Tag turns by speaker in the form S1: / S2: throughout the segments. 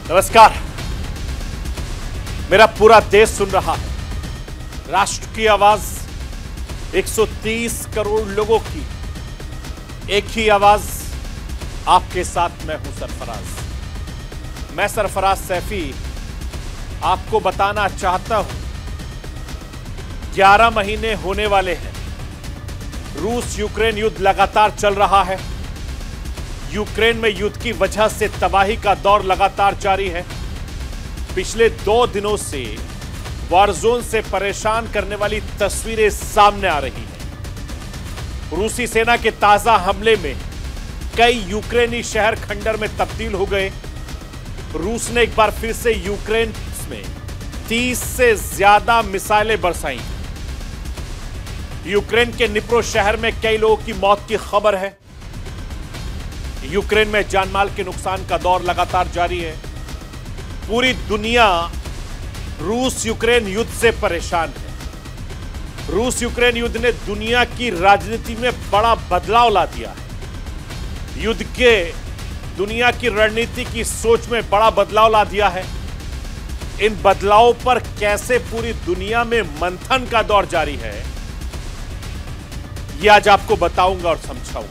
S1: नमस्कार। मेरा पूरा देश सुन रहा है। राष्ट्र की आवाज 130 करोड़ लोगों की एक ही आवाज। आपके साथ मैं हूं सरफराज। मैं सरफराज सैफी आपको बताना चाहता हूं 11 महीने होने वाले हैं। रूस यूक्रेन युद्ध लगातार चल रहा है। यूक्रेन में युद्ध की वजह से तबाही का दौर लगातार जारी है। पिछले 2 दिनों से वॉरजोन से परेशान करने वाली तस्वीरें सामने आ रही हैं। रूसी सेना के ताजा हमले में कई यूक्रेनी शहर खंडर में तब्दील हो गए। रूस ने एक बार फिर से यूक्रेन में 30 से ज्यादा मिसाइलें बरसाई। यूक्रेन के निप्रो शहर में कई लोगों की मौत की खबर है। यूक्रेन में जानमाल के नुकसान का दौर लगातार जारी है। पूरी दुनिया रूस यूक्रेन युद्ध से परेशान है। रूस यूक्रेन युद्ध ने दुनिया की राजनीति में बड़ा बदलाव ला दिया है। युद्ध के दुनिया की रणनीति की सोच में बड़ा बदलाव ला दिया है। इन बदलावों पर कैसे पूरी दुनिया में मंथन का दौर जारी है, यह आज आपको बताऊंगा और समझाऊंगा।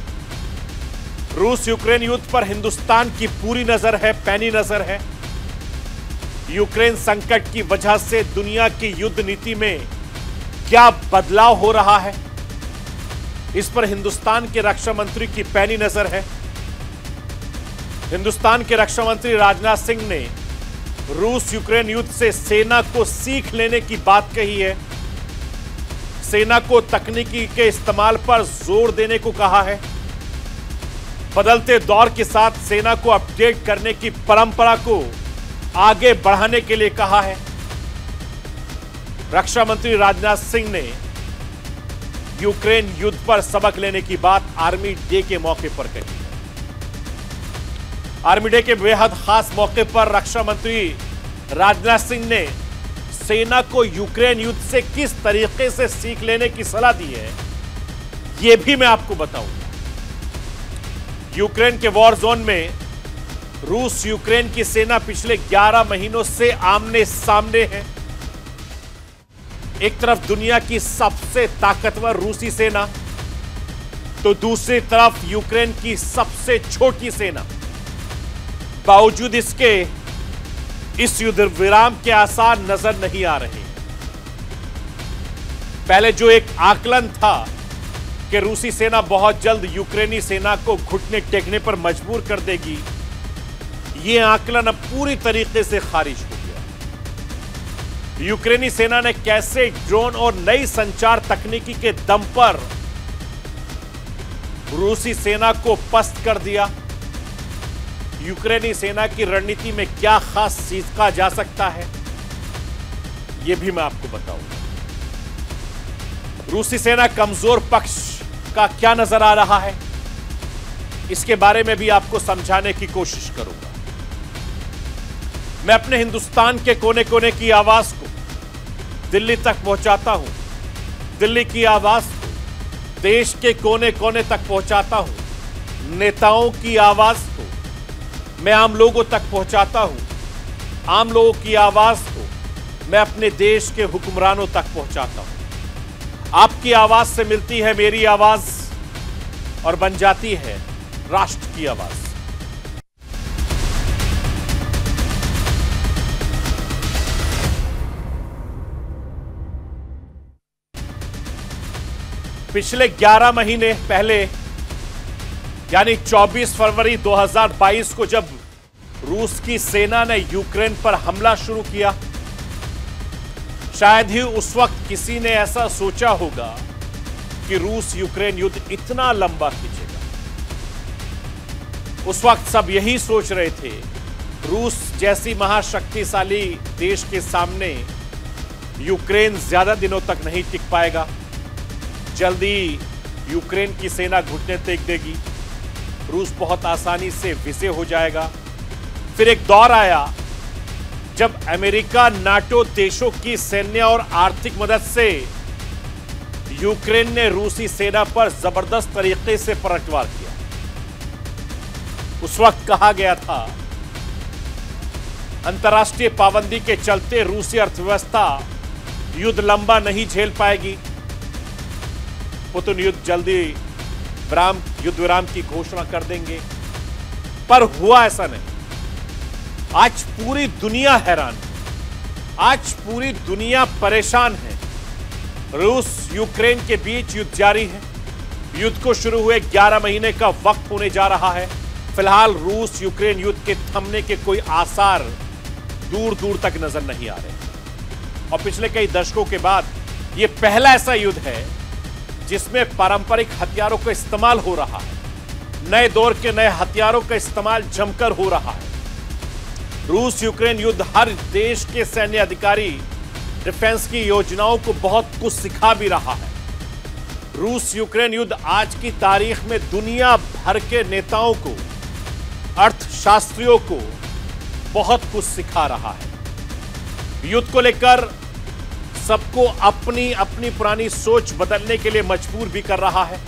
S1: रूस यूक्रेन युद्ध पर हिंदुस्तान की पूरी नजर है, पैनी नजर है। यूक्रेन संकट की वजह से दुनिया की युद्ध नीति में क्या बदलाव हो रहा है, इस पर हिंदुस्तान के रक्षा मंत्री की पैनी नजर है। हिंदुस्तान के रक्षा मंत्री राजनाथ सिंह ने रूस यूक्रेन युद्ध से सेना को सीख लेने की बात कही है। सेना को तकनीकी के इस्तेमाल पर जोर देने को कहा है। बदलते दौर के साथ सेना को अपडेट करने की परंपरा को आगे बढ़ाने के लिए कहा है। रक्षा मंत्री राजनाथ सिंह ने यूक्रेन युद्ध पर सबक लेने की बात आर्मी डे के मौके पर कही है। आर्मी डे के बेहद खास मौके पर रक्षा मंत्री राजनाथ सिंह ने सेना को यूक्रेन युद्ध से किस तरीके से सीख लेने की सलाह दी है, यह भी मैं आपको बताऊंगा। यूक्रेन के वॉर जोन में रूस यूक्रेन की सेना पिछले 11 महीनों से आमने सामने है। एक तरफ दुनिया की सबसे ताकतवर रूसी सेना, तो दूसरी तरफ यूक्रेन की सबसे छोटी सेना। बावजूद इसके इस युद्ध विराम के आसार नजर नहीं आ रहे। पहले जो एक आकलन था कि रूसी सेना बहुत जल्द यूक्रेनी सेना को घुटने टेकने पर मजबूर कर देगी, यह आकलन अब पूरी तरीके से खारिज हो गया। यूक्रेनी सेना ने कैसे ड्रोन और नई संचार तकनीकी के दम पर रूसी सेना को पस्त कर दिया। यूक्रेनी सेना की रणनीति में क्या खास सीखा जा सकता है, यह भी मैं आपको बताऊंगा। रूसी सेना कमजोर पक्ष का क्या नजर आ रहा है, इसके बारे में भी आपको समझाने की कोशिश करूंगा। मैं अपने हिंदुस्तान के कोने कोने की आवाज को दिल्ली तक पहुंचाता हूं। दिल्ली की आवाज को देश के कोने कोने तक पहुंचाता हूं। नेताओं की आवाज को मैं आम लोगों तक पहुंचाता हूं। आम लोगों की आवाज को मैं अपने देश के हुक्मरानों तक पहुंचाता हूं। आपकी आवाज से मिलती है मेरी आवाज और बन जाती है राष्ट्र की आवाज। पिछले 11 महीने पहले यानी 24 फरवरी 2022 को जब रूस की सेना ने यूक्रेन पर हमला शुरू किया, शायद ही उस वक्त किसी ने ऐसा सोचा होगा कि रूस यूक्रेन युद्ध इतना लंबा खींचेगा। उस वक्त सब यही सोच रहे थे, रूस जैसी महाशक्तिशाली देश के सामने यूक्रेन ज्यादा दिनों तक नहीं टिक पाएगा। जल्दी यूक्रेन की सेना घुटने टेक देगी, रूस बहुत आसानी से विजय हो जाएगा। फिर एक दौर आया जब अमेरिका नाटो देशों की सैन्य और आर्थिक मदद से यूक्रेन ने रूसी सेना पर जबरदस्त तरीके से पलटवार किया। उस वक्त कहा गया था कि अंतर्राष्ट्रीय पाबंदी के चलते रूसी अर्थव्यवस्था युद्ध लंबा नहीं झेल पाएगी। पुतिन जल्दी युद्ध विराम की घोषणा कर देंगे, पर हुआ ऐसा नहीं। आज पूरी दुनिया हैरान है, आज पूरी दुनिया परेशान है। रूस यूक्रेन के बीच युद्ध जारी है। युद्ध को शुरू हुए 11 महीने का वक्त होने जा रहा है। फिलहाल रूस यूक्रेन युद्ध के थमने के कोई आसार दूर दूर तक नजर नहीं आ रहे और पिछले कई दशकों के बाद यह पहला ऐसा युद्ध है जिसमें पारंपरिक हथियारों का इस्तेमाल हो रहा है। नए दौर के नए हथियारों का इस्तेमाल जमकर हो रहा है। रूस यूक्रेन युद्ध हर देश के सैन्य अधिकारी डिफेंस की योजनाओं को बहुत कुछ सिखा भी रहा है। रूस यूक्रेन युद्ध आज की तारीख में दुनिया भर के नेताओं को, अर्थशास्त्रियों को बहुत कुछ सिखा रहा है। युद्ध को लेकर सबको अपनी अपनी पुरानी सोच बदलने के लिए मजबूर भी कर रहा है।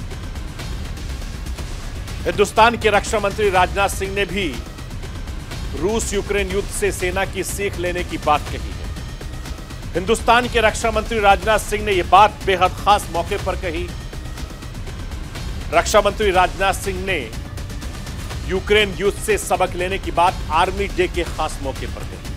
S1: हिंदुस्तान के रक्षा मंत्री राजनाथ सिंह ने भी रूस यूक्रेन युद्ध से सेना की सीख लेने की बात कही है। हिंदुस्तान के रक्षा मंत्री राजनाथ सिंह ने यह बात बेहद खास मौके पर कही। रक्षा मंत्री राजनाथ सिंह ने यूक्रेन युद्ध से सबक लेने की बात आर्मी डे के खास मौके पर कही।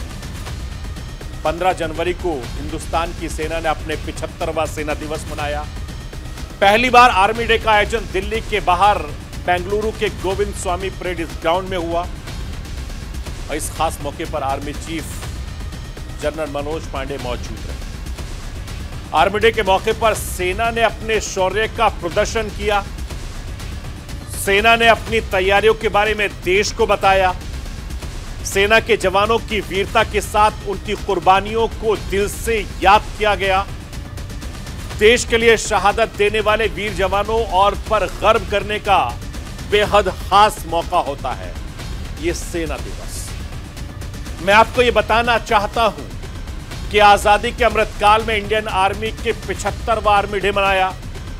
S1: 15 जनवरी को हिंदुस्तान की सेना ने अपने 75वां सेना दिवस मनाया। पहली बार आर्मी डे का आयोजन दिल्ली के बाहर बेंगलुरु के गोविंद स्वामी परेड ग्राउंड में हुआ और इस खास मौके पर army chief general Manoj Pande मौजूद रहे। आर्मी डे के मौके पर सेना ने अपने शौर्य का प्रदर्शन किया। सेना ने अपनी तैयारियों के बारे में देश को बताया। सेना के जवानों की वीरता के साथ उनकी कुर्बानियों को दिल से याद किया गया। देश के लिए शहादत देने वाले वीर जवानों और पर गर्व करने का बेहद खास मौका होता है यह सेना दिवस। मैं आपको यह बताना चाहता हूं कि आजादी के अमृतकाल में इंडियन आर्मी के 75वां आर्मी डे मनाया।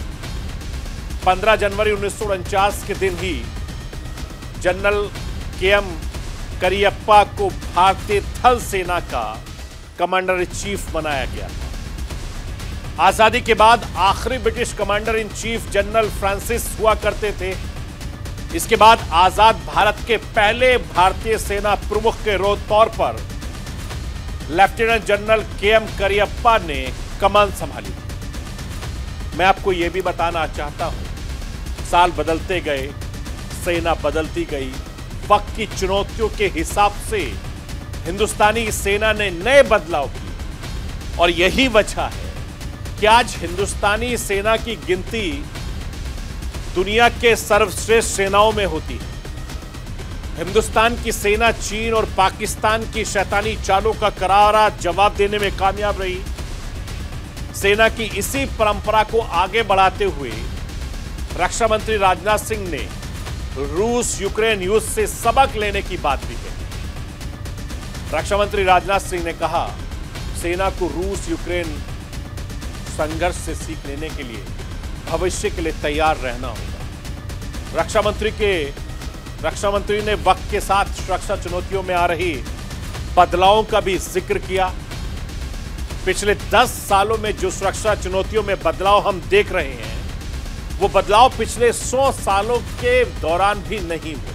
S1: 15 जनवरी 1949 के दिन ही जनरल के.एम. करियप्पा को भारतीय थल सेना का कमांडर इन चीफ बनाया गया था। आजादी के बाद आखिरी British commander in chief general Francis हुआ करते थे। इसके बाद आजाद भारत के पहले भारतीय सेना प्रमुख के तौर पर लेफ्टिनेंट जनरल के.एम. करियप्पा ने कमान संभाली थी। मैं आपको यह भी बताना चाहता हूं, साल बदलते गए, सेना बदलती गई, वक्त की चुनौतियों के हिसाब से हिंदुस्तानी सेना ने नए बदलाव किए और यही वजह है कि आज हिंदुस्तानी सेना की गिनती दुनिया के सर्वश्रेष्ठ सेनाओं में होती है। हिंदुस्तान की सेना चीन और पाकिस्तान की शैतानी चालों का करारा जवाब देने में कामयाब रही। सेना की इसी परंपरा को आगे बढ़ाते हुए रक्षा मंत्री राजनाथ सिंह ने रूस यूक्रेन युद्ध से सबक लेने की बात भी कही। रक्षा मंत्री राजनाथ सिंह ने कहा, सेना को रूस यूक्रेन संघर्ष से सीख लेने के लिए भविष्य के लिए तैयार रहना होगा। रक्षा मंत्री ने वक्त के साथ सुरक्षा चुनौतियों में आ रही बदलावों का भी जिक्र किया। पिछले 10 सालों में जो सुरक्षा चुनौतियों में बदलाव हम देख रहे हैं, वो बदलाव पिछले 100 सालों के दौरान भी नहीं हुए।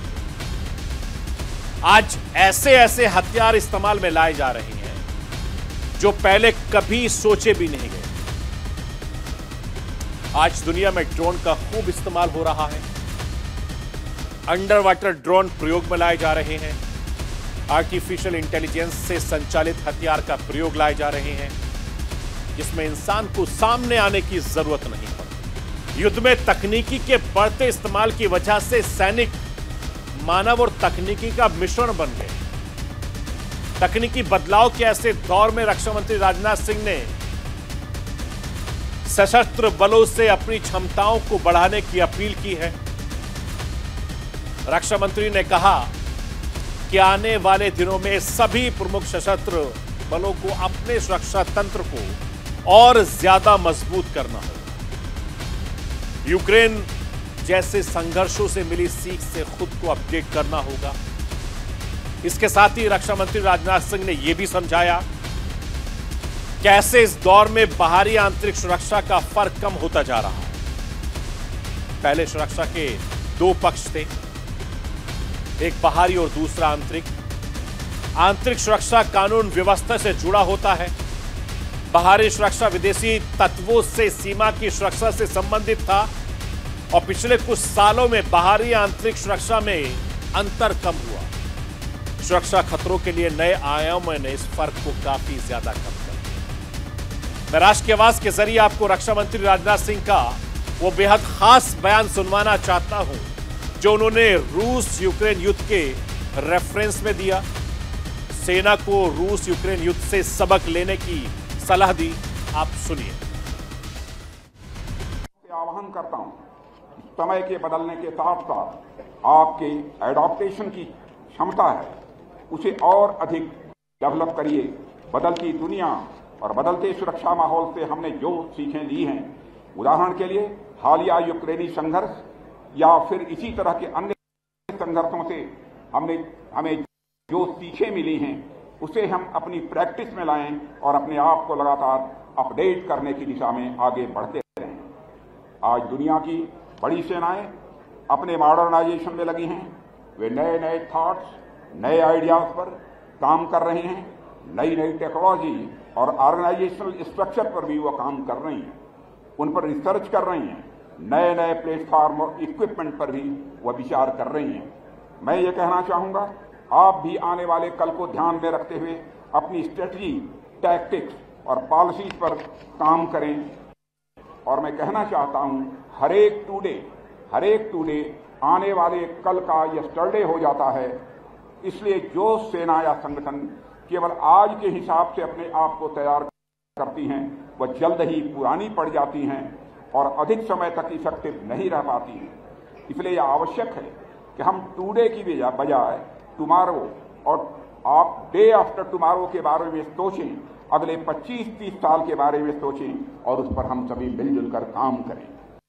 S1: आज ऐसे ऐसे हथियार इस्तेमाल में लाए जा रहे हैं जो पहले कभी सोचे भी नहीं गए। आज दुनिया में ड्रोन का खूब इस्तेमाल हो रहा है। अंडर वाटर ड्रोन प्रयोग में लाए जा रहे हैं। आर्टिफिशियल इंटेलिजेंस से संचालित हथियार का प्रयोग लाए जा रहे हैं जिसमें इंसान को सामने आने की जरूरत नहीं पड़ती। युद्ध में तकनीकी के बढ़ते इस्तेमाल की वजह से सैनिक मानव और तकनीकी का मिश्रण बन गए। तकनीकी बदलाव के ऐसे दौर में रक्षा मंत्री राजनाथ सिंह ने सशस्त्र बलों से अपनी क्षमताओं को बढ़ाने की अपील की है। रक्षा मंत्री ने कहा कि आने वाले दिनों में सभी प्रमुख सशस्त्र बलों को अपने सुरक्षा तंत्र को और ज्यादा मजबूत करना होगा। यूक्रेन जैसे संघर्षों से मिली सीख से खुद को अपडेट करना होगा। इसके साथ ही रक्षा मंत्री राजनाथ सिंह ने यह भी समझाया कैसे इस दौर में बाहरी आंतरिक सुरक्षा का फर्क कम होता जा रहा है। पहले सुरक्षा के दो पक्ष थे, एक बाहरी और दूसरा आंतरिक। आंतरिक सुरक्षा कानून व्यवस्था से जुड़ा होता है, बाहरी सुरक्षा विदेशी तत्वों से सीमा की सुरक्षा से संबंधित था और पिछले कुछ सालों में बाहरी आंतरिक सुरक्षा में अंतर कम हुआ। सुरक्षा खतरों के लिए नए आयामों ने इस फर्क को काफी ज्यादा कम कर दिया। मैं राष्ट्र की आवाज के जरिए आपको रक्षा मंत्री राजनाथ सिंह का वो बेहद खास बयान सुनवाना चाहता हूं जो उन्होंने रूस यूक्रेन युद्ध के रेफरेंस में दिया। सेना को रूस यूक्रेन युद्ध से सबक लेने की सलाह दी। आप सुनिए।
S2: आह्वान करता हूं, समय के बदलने के साथ साथ आपके एडॉप्टेशन की क्षमता है, उसे और अधिक डेवलप करिए। बदलती दुनिया और बदलते सुरक्षा माहौल से हमने जो सीखें ली हैं, उदाहरण के लिए हालिया यूक्रेनी संघर्ष या फिर इसी तरह के अन्य संघर्षों से हमें जो सीखें मिली हैं उसे हम अपनी प्रैक्टिस में लाएं और अपने आप को लगातार अपडेट करने की दिशा में आगे बढ़ते रहें। आज दुनिया की बड़ी सेनाएं अपने मॉडर्नाइजेशन में लगी हैं। वे नए नए थॉट्स, नए आइडियाज पर काम कर रहे हैं। नई नई टेक्नोलॉजी और ऑर्गेनाइजेशनल स्ट्रक्चर पर भी वो काम कर रही हैं, उन पर रिसर्च कर रही हैं। नए नए प्लेटफॉर्म और इक्विपमेंट पर भी वह विचार कर रही हैं। मैं ये कहना चाहूँगा, आप भी आने वाले कल को ध्यान में रखते हुए अपनी स्ट्रेटजी, टैक्टिक्स और पॉलिसीज पर काम करें। और मैं कहना चाहता हूं, हर एक टुडे आने वाले कल का यस्टरडे हो जाता है। इसलिए जो सेना या संगठन केवल आज के हिसाब से अपने आप को तैयार करती हैं, वह जल्द ही पुरानी पड़ जाती हैं और अधिक समय तक इफेक्टिव नहीं रह पाती हैं। इसलिए यह आवश्यक है कि हम टुडे की बजाय टुमारो और आप डे आफ्टर टुमारो के बारे में सोचें, अगले 25-30 साल के बारे में सोचें और उस पर हम सभी मिलजुल कर काम करें।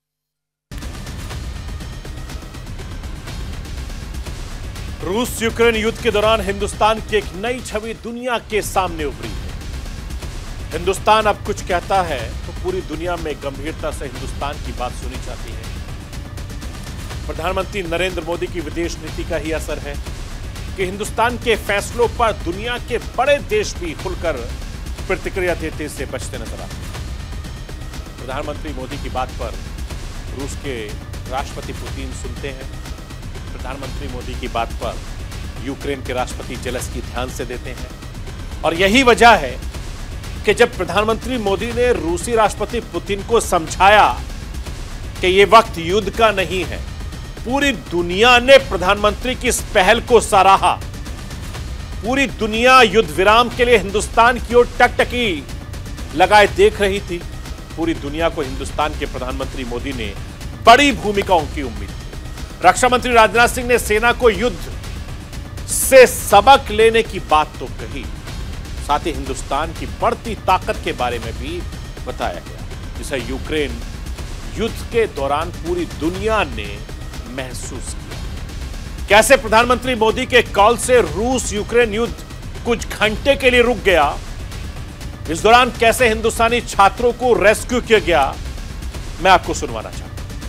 S1: रूस यूक्रेन युद्ध के दौरान हिंदुस्तान की एक नई छवि दुनिया के सामने उभरी है। हिंदुस्तान अब कुछ कहता है तो पूरी दुनिया में गंभीरता से हिंदुस्तान की बात सुनी जाती है। प्रधानमंत्री नरेंद्र मोदी की विदेश नीति का ही असर है कि हिंदुस्तान के फैसलों पर दुनिया के बड़े देश भी खुलकर प्रतिक्रिया देते से बचते नजर आते हैं। प्रधानमंत्री मोदी की बात पर रूस के राष्ट्रपति पुतिन सुनते हैं, प्रधानमंत्री मोदी की बात पर यूक्रेन के राष्ट्रपति जेलेंस्की ध्यान से देते हैं। और यही वजह है कि जब प्रधानमंत्री मोदी ने रूसी राष्ट्रपति पुतिन को समझाया कि यह वक्त युद्ध का नहीं है, पूरी दुनिया ने प्रधानमंत्री की इस पहल को सराहा। पूरी दुनिया युद्ध विराम के लिए हिंदुस्तान की ओर टकटकी लगाए देख रही थी। पूरी दुनिया को हिंदुस्तान के प्रधानमंत्री मोदी ने बड़ी भूमिकाओं की उम्मीद थी। रक्षा मंत्री राजनाथ सिंह ने सेना को युद्ध से सबक लेने की बात तो कही, साथ ही हिंदुस्तान की बढ़ती ताकत के बारे में भी बताया गया, जिसे यूक्रेन युद्ध के दौरान पूरी दुनिया ने महसूस किया। कैसे प्रधानमंत्री मोदी के कॉल से रूस यूक्रेन युद्ध कुछ घंटे के लिए रुक गया, इस दौरान कैसे हिंदुस्तानी छात्रों को रेस्क्यू किया गया, मैं आपको सुनवाना चाहता हूं।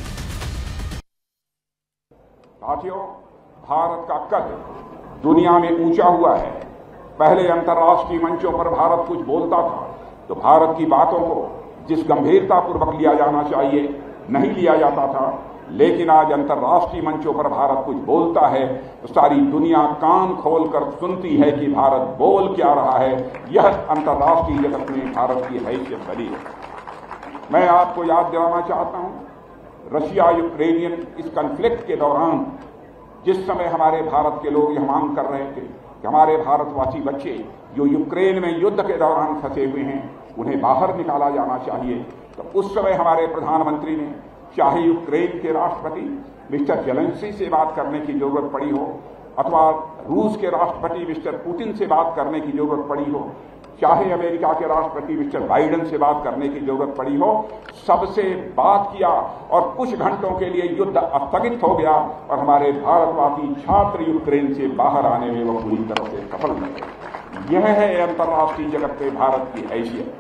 S2: साथियों, भारत का कद दुनिया में ऊंचा हुआ है। पहले अंतर्राष्ट्रीय मंचों पर भारत कुछ बोलता था तो भारत की बातों को जिस गंभीरता पूर्वक लिया जाना चाहिए नहीं लिया जाता था, लेकिन आज अंतर्राष्ट्रीय मंचों पर भारत कुछ बोलता है तो सारी दुनिया कान खोलकर सुनती है कि भारत बोल क्या रहा है। यह अंतर्राष्ट्रीय जगत में भारत की हैसियत बनी है। मैं आपको याद दिलाना चाहता हूं, रशिया यूक्रेनियन इस कॉन्फ्लिक्ट के दौरान जिस समय हमारे भारत के लोग यह मांग कर रहे थे कि हमारे भारतवासी बच्चे जो यूक्रेन में युद्ध के दौरान फंसे हुए हैं उन्हें बाहर निकाला जाना चाहिए, तो उस समय हमारे प्रधानमंत्री ने, चाहे यूक्रेन के राष्ट्रपति मिस्टर जेलेंस्की से बात करने की जरूरत पड़ी हो अथवा रूस के राष्ट्रपति मिस्टर पुतिन से बात करने की जरूरत पड़ी हो, चाहे अमेरिका के राष्ट्रपति मिस्टर बाइडेन से बात करने की जरूरत पड़ी हो, सबसे बात किया और कुछ घंटों के लिए युद्ध स्थगित हो गया और हमारे भारतवासी छात्र यूक्रेन से बाहर आने में वो पूरी तरह से सफल रहे। यह है अंतर्राष्ट्रीय जगत में भारत की हैसियत।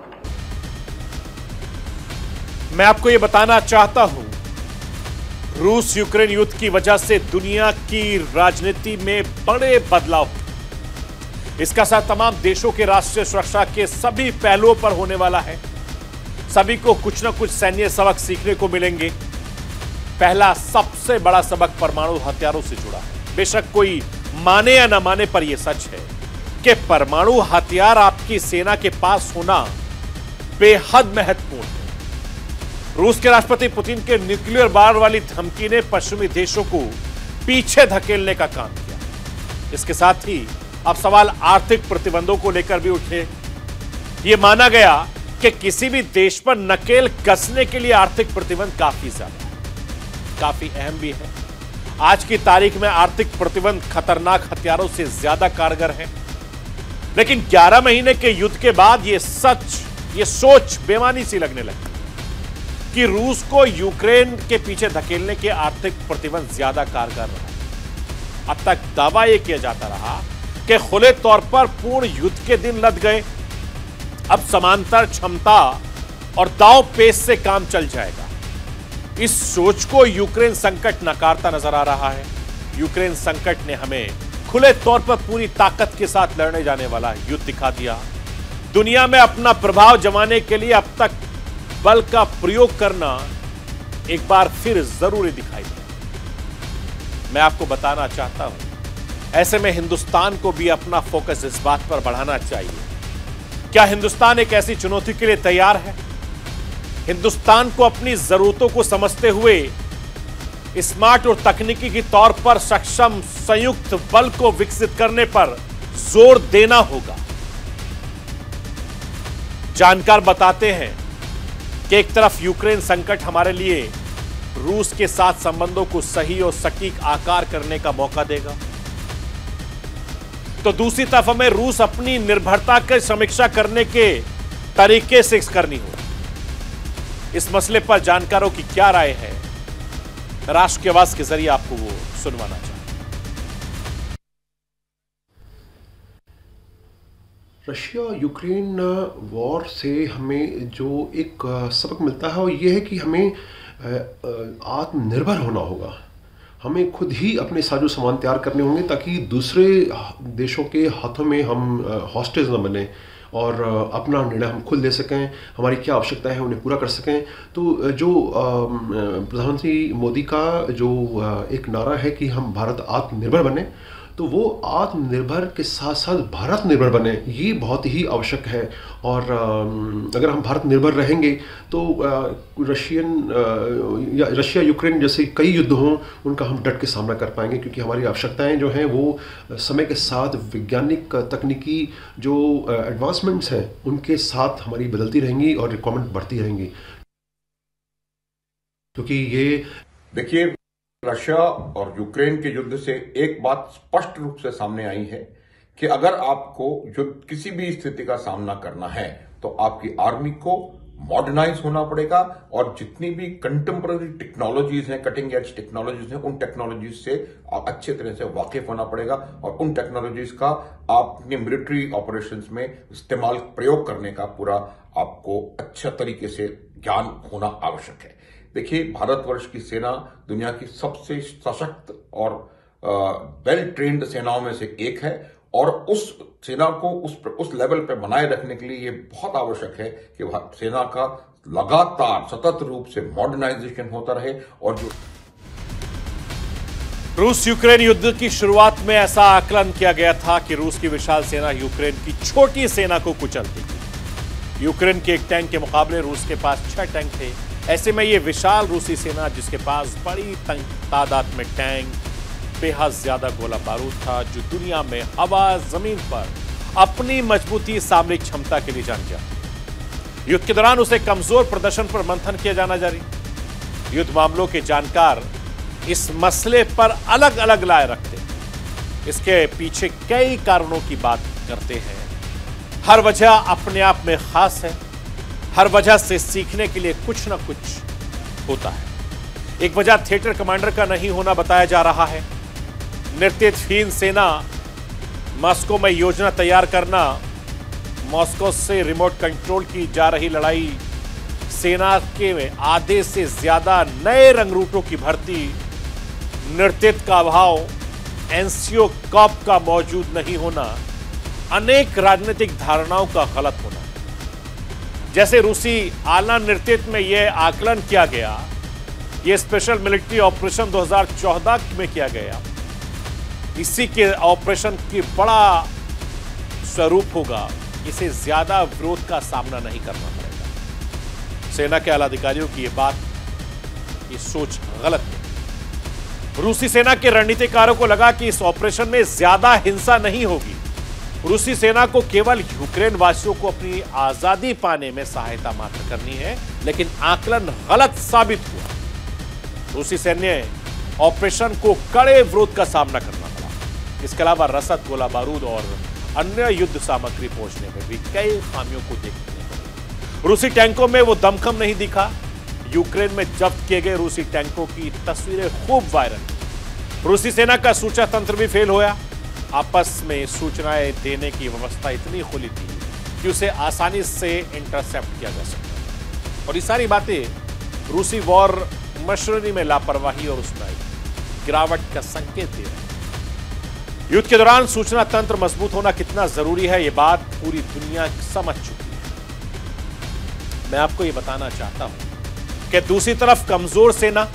S1: मैं आपको ये बताना चाहता हूं, रूस यूक्रेन युद्ध की वजह से दुनिया की राजनीति में बड़े बदलाव, इसका असर तमाम देशों के राष्ट्रीय सुरक्षा के सभी पहलुओं पर होने वाला है। सभी को कुछ न कुछ सैन्य सबक सीखने को मिलेंगे। पहला सबसे बड़ा सबक परमाणु हथियारों से जुड़ा है। बेशक कोई माने या न माने, पर यह सच है कि परमाणु हथियार आपकी सेना के पास होना बेहद महत्वपूर्ण है। रूस के राष्ट्रपति पुतिन के न्यूक्लियर वार वाली धमकी ने पश्चिमी देशों को पीछे धकेलने का काम किया। इसके साथ ही अब सवाल आर्थिक प्रतिबंधों को लेकर भी उठे। यह माना गया कि किसी भी देश पर नकेल कसने के लिए आर्थिक प्रतिबंध काफी ज्यादा है, काफी अहम भी है। आज की तारीख में आर्थिक प्रतिबंध खतरनाक हथियारों से ज्यादा कारगर है। लेकिन 11 महीने के युद्ध के बाद यह सोच बेमानी सी लगने लगी कि रूस को यूक्रेन के पीछे धकेलने के आर्थिक प्रतिबंध ज्यादा कारगर रहा। अब तक दावा यह किया जाता रहा कि खुले तौर पर पूर्ण युद्ध के दिन लद गए। अब समांतर क्षमता और दांव पेच से काम चल जाएगा। इस सोच को यूक्रेन संकट नकारता नजर आ रहा है। यूक्रेन संकट ने हमें खुले तौर पर पूरी ताकत के साथ लड़ने जाने वाला युद्ध दिखा दिया। दुनिया में अपना प्रभाव जमाने के लिए अब तक बल का प्रयोग करना एक बार फिर जरूरी दिखाई दिया। मैं आपको बताना चाहता हूं, ऐसे में हिंदुस्तान को भी अपना फोकस इस बात पर बढ़ाना चाहिए। क्या हिंदुस्तान एक ऐसी चुनौती के लिए तैयार है? हिंदुस्तान को अपनी जरूरतों को समझते हुए स्मार्ट और तकनीकी के तौर पर सक्षम संयुक्त बल को विकसित करने पर जोर देना होगा। जानकार बताते हैं कि एक तरफ यूक्रेन संकट हमारे लिए रूस के साथ संबंधों को सही और सटीक आकार करने का मौका देगा, तो दूसरी तरफ हमें रूस अपनी निर्भरता की समीक्षा करने के तरीके से करनी होगी। इस मसले पर जानकारों की क्या राय है, राष्ट्र की आवाज के जरिए आपको वो सुनवाना चाहते हैं।
S3: रशिया यूक्रेन वॉर से हमें जो एक सबक मिलता है वो ये है कि हमें आत्मनिर्भर होना होगा। हमें खुद ही अपने साजो सामान तैयार करने होंगे ताकि दूसरे देशों के हाथों में हम हॉस्टेज न बने और अपना निर्णय हम खुद ले सकें, हमारी क्या आवश्यकता है उन्हें पूरा कर सकें। तो जो प्रधानमंत्री मोदी का जो एक नारा है कि हम भारत आत्मनिर्भर बने, तो वो आत्मनिर्भर के साथ साथ भारत निर्भर बने, ये बहुत ही आवश्यक है। और अगर हम भारत निर्भर रहेंगे तो रशिया यूक्रेन जैसे कई युद्ध हों उनका हम डट के सामना कर पाएंगे, क्योंकि हमारी आवश्यकताएं जो हैं वो समय के साथ वैज्ञानिक तकनीकी जो एडवांसमेंट्स हैं उनके साथ हमारी बदलती रहेंगी और रिक्वायरमेंट बढ़ती रहेंगी। क्योंकि ये
S4: देखिए, रशिया और यूक्रेन के युद्ध से एक बात स्पष्ट रूप से सामने आई है कि अगर आपको युद्ध किसी भी स्थिति का सामना करना है तो आपकी आर्मी को मॉडर्नाइज होना पड़ेगा और जितनी भी कंटेम्पररी टेक्नोलॉजीज हैं, कटिंग एज टेक्नोलॉजीज हैं, उन टेक्नोलॉजीज से अच्छे तरह से वाकिफ होना पड़ेगा और उन टेक्नोलॉजीज का अपने मिलिट्री ऑपरेशंस में इस्तेमाल प्रयोग करने का पूरा आपको अच्छा तरीके से ज्ञान होना आवश्यक है। देखिए, भारतवर्ष की सेना दुनिया की सबसे सशक्त और वेल ट्रेन्ड सेनाओं में से एक है और उस सेना को उस लेवल पे बनाए रखने के लिए ये बहुत आवश्यक है कि सेना का लगातार सतत रूप से मॉडर्नाइजेशन होता रहे। और जो
S1: रूस यूक्रेन युद्ध की शुरुआत में ऐसा आकलन किया गया था कि रूस की विशाल सेना यूक्रेन की छोटी सेना को कुचलती थी। यूक्रेन के एक टैंक के मुकाबले रूस के पास 6 टैंक थे। ऐसे में यह विशाल रूसी सेना जिसके पास बड़ी तादाद में टैंक, बेहद ज्यादा गोला बारूद था, जो दुनिया में हवा जमीन पर अपनी मजबूती सामरिक क्षमता के लिए जानी जाती। युद्ध के दौरान उसे कमजोर प्रदर्शन पर मंथन किया जाना जारी। युद्ध मामलों के जानकार इस मसले पर अलग अलग राय रखते हैं। इसके पीछे कई कारणों की बात करते हैं। हर वजह अपने आप में खास है, हर वजह से सीखने के लिए कुछ ना कुछ होता है। एक वजह थिएटर कमांडर का नहीं होना बताया जा रहा है। नेतृत्वहीन सेना, मॉस्को में योजना तैयार करना, मॉस्को से रिमोट कंट्रोल की जा रही लड़ाई, सेना के आधे से ज्यादा नए रंगरूटों की भर्ती, नेतृत्व का अभाव, एनसीओ कॉप का मौजूद नहीं होना, अनेक राजनीतिक धारणाओं का गलत होना। जैसे रूसी आला नेतृत्व में यह आकलन किया गया, यह स्पेशल मिलिट्री ऑपरेशन 2014 में किया गया, इसी के ऑपरेशन की बड़ा स्वरूप होगा, इसे ज्यादा विरोध का सामना नहीं करना पड़ेगा। सेना के आला अधिकारियों की ये सोच गलत है। रूसी सेना के रणनीतिकारों को लगा कि इस ऑपरेशन में ज्यादा हिंसा नहीं होगी, रूसी सेना को केवल यूक्रेन वासियों को अपनी आजादी पाने में सहायता मात्र करनी है, लेकिन आकलन गलत साबित हुआ। रूसी सैन्य ऑपरेशन को कड़े विरोध का सामना करना पड़ा। इसके अलावा रसद, गोला बारूद और अन्य युद्ध सामग्री पहुंचने में भी कई खामियों को देखने को मिला। रूसी टैंकों में वो दमखम नहीं दिखा। यूक्रेन में जब्त किए गए रूसी टैंकों की तस्वीरें खूब वायरल। रूसी सेना का सूचना तंत्र भी फेल होया। आपस में सूचनाएं देने की व्यवस्था इतनी खुली थी कि उसे आसानी से इंटरसेप्ट किया जा सकता। और ये सारी बातें रूसी वॉर मशीनरी में लापरवाही और उसमें गिरावट का संकेत दे रही है। युद्ध के दौरान सूचना तंत्र मजबूत होना कितना जरूरी है, यह बात पूरी दुनिया समझ चुकी है। मैं आपको यह बताना चाहता हूं कि दूसरी तरफ कमजोर सेना,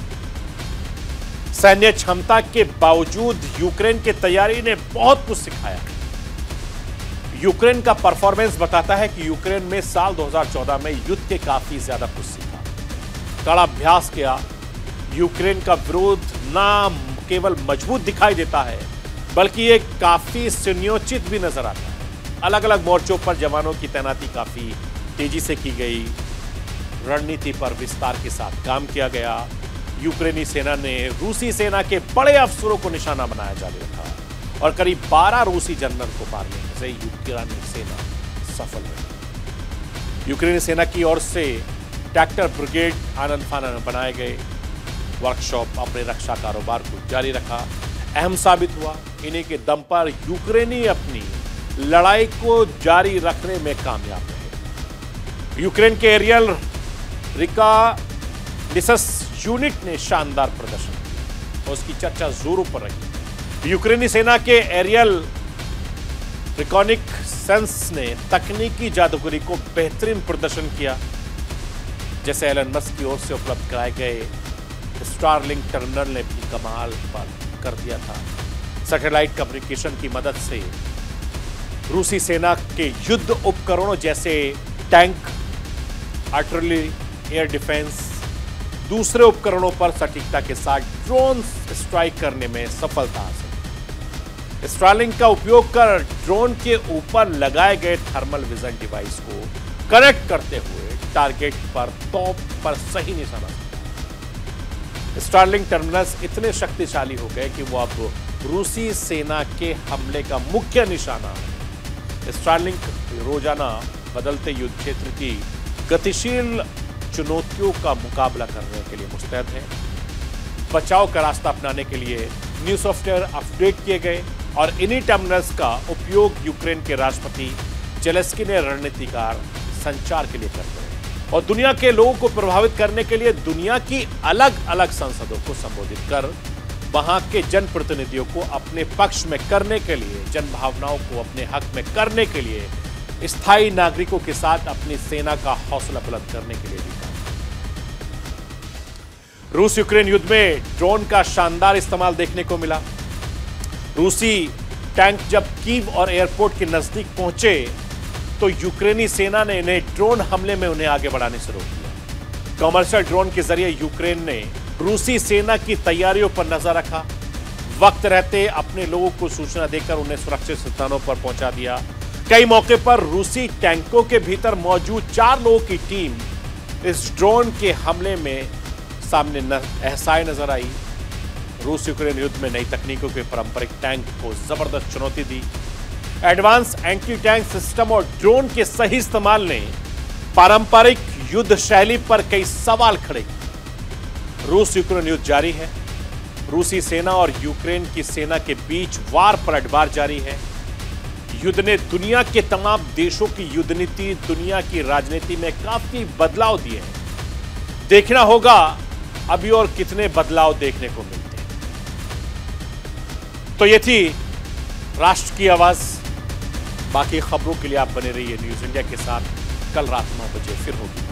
S1: सैन्य क्षमता के बावजूद यूक्रेन की तैयारी ने बहुत कुछ सिखाया। यूक्रेन का परफॉर्मेंस बताता है कि यूक्रेन में साल 2014 में युद्ध के काफी ज्यादा कुछ सीखा, कड़ा अभ्यास किया। यूक्रेन का विरोध ना केवल मजबूत दिखाई देता है, बल्कि ये काफी सुनियोजित भी नजर आता है। अलग अलग मोर्चों पर जवानों की तैनाती काफी तेजी से की गई, रणनीति पर विस्तार के साथ काम किया गया। यूक्रेनी सेना ने रूसी सेना के बड़े अफसरों को निशाना बनाया जारी रखा और करीब 12 रूसी जनरल को मारने से यूक्रेनी सेना सफल रही। यूक्रेनी सेना की ओर से ट्रैक्टर ब्रिगेड आनंद फानन बनाए गए। वर्कशॉप अपने रक्षा कारोबार को जारी रखा, अहम साबित हुआ। इन्हीं के दम पर यूक्रेनी अपनी लड़ाई को जारी रखने में कामयाब रहे। यूक्रेन के एरियल रिकॉनेसेंस यूनिट ने शानदार प्रदर्शन किया और उसकी चर्चा जोरों पर रही। यूक्रेनी सेना के एरियल रिकॉनेसेंस ने तकनीकी जादूगरी को बेहतरीन प्रदर्शन किया। जैसे एलन मस्क की ओर से उपलब्ध कराए गए स्टारलिंक टर्मिनल ने भी कमाल कर दिया था। सैटेलाइट कम्युनिकेशन की मदद से रूसी सेना के युद्ध उपकरणों जैसे टैंक, आर्टिलरी, एयर डिफेंस, दूसरे उपकरणों पर सटीकता के साथ ड्रोन स्ट्राइक करने में सफलता हासिल। स्टारलिंक का उपयोग कर ड्रोन के ऊपर लगाए गए थर्मल विजन डिवाइस को कनेक्ट करते हुए टारगेट पर तोप पर सही निशाना। स्टारलिंक टर्मिनल्स इतने शक्तिशाली हो गए कि वो अब रूसी सेना के हमले का मुख्य निशाना है। स्टारलिंक रोजाना बदलते युद्ध क्षेत्र की गतिशील चुनौतियों का मुकाबला करने के लिए मुस्तैद है। बचाव का रास्ता अपनाने के लिए न्यू सॉफ्टवेयर अपडेट किए गए और इन्हीं टर्मिनल्स का उपयोग यूक्रेन के राष्ट्रपति जेलेंस्की ने रणनीतिकार संचार के लिए करते हैं और दुनिया के लोगों को प्रभावित करने के लिए दुनिया की अलग अलग संसदों को संबोधित कर वहां के जनप्रतिनिधियों को अपने पक्ष में करने के लिए, जन भावनाओं को अपने हक में करने के लिए, स्थायी नागरिकों के साथ अपनी सेना का हौसला बुलंद करने के लिए भी काम। रूस यूक्रेन युद्ध में ड्रोन का शानदार इस्तेमाल देखने को मिला। रूसी टैंक जब कीव और एयरपोर्ट के नजदीक पहुंचे तो यूक्रेनी सेना ने इन्हें ड्रोन हमले में उन्हें आगे बढ़ाने से रोक दिया। कमर्शियल ड्रोन के जरिए यूक्रेन ने रूसी सेना की तैयारियों पर नजर रखा, वक्त रहते अपने लोगों को सूचना देकर उन्हें सुरक्षित स्थानों पर पहुंचा दिया। कई मौके पर रूसी टैंकों के भीतर मौजूद 4 लोगों की टीम इस ड्रोन के हमले में सामने असहाय नजर आई। रूस यूक्रेन युद्ध में नई तकनीकों के पारंपरिक टैंक को जबरदस्त चुनौती दी। एडवांस एंटी टैंक सिस्टम और ड्रोन के सही इस्तेमाल ने पारंपरिक युद्ध शैली पर कई सवाल खड़े किए। रूस यूक्रेन युद्ध जारी है। रूसी सेना और यूक्रेन की सेना के बीच वार पलटवार जारी है। युद्ध ने दुनिया के तमाम देशों की युद्ध नीति, दुनिया की राजनीति में काफी बदलाव दिए हैं। देखना होगा अभी और कितने बदलाव देखने को मिलते हैं। तो ये थी राष्ट्र की आवाज। बाकी खबरों के लिए आप बने रहिए न्यूज इंडिया के साथ। कल रात 9 बजे फिर होगी।